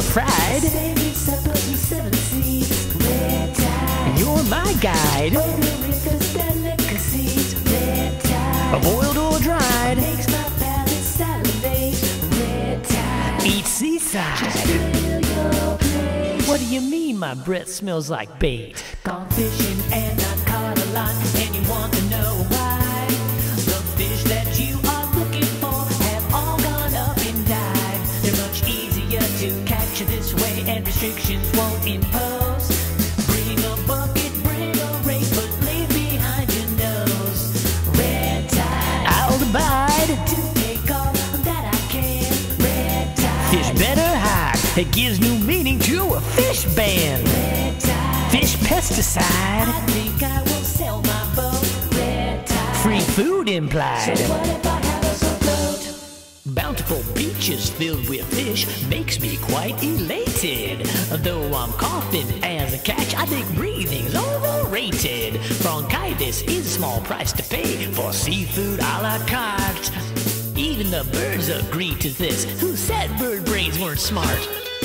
fried. Savory suppers with 7 seeds, red tide. You're my guide. Puerto delicacies, red tide. Boiled or dried. Makes my palate salivate, red tide. Eat seaside. Fill your plate. What do you mean my breath smells like bait? Gone fishing and I caught a lot, and you want to know why? The fish that you are looking for have all gone up and died. They're much easier to catch this way, and restrictions won't impose. Bring a bucket, bring a rake, but leave behind your nose. Red tide, I'll abide. to take all that I can. Red tide, Fish better hide. It gives new meaning to a fish ban. red tide. Fish pesticide. I think I will sell my boat. Red tide. Free food implied. So what if I have us afloat? Bountiful beaches filled with fish makes me quite elated. Though I'm coughing as a catch, I think breathing's overrated. Bronchitis is a small price to pay for seafood a la carte. Even the birds agree to this. Who said bird brains weren't smart?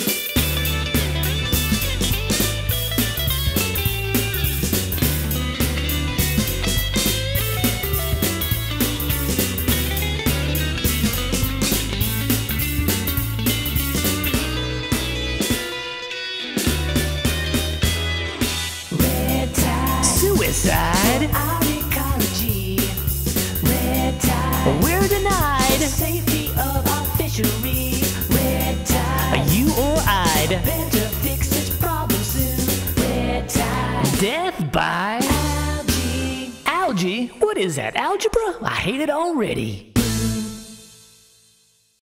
Red tide, Suicide. our ecology. Red tide, We're denied. safety of our fisheries. Red tide, You or I'd. better fix this problem soon. Red tide, Death by algae. algae. What is that? Algebra? I hate it already.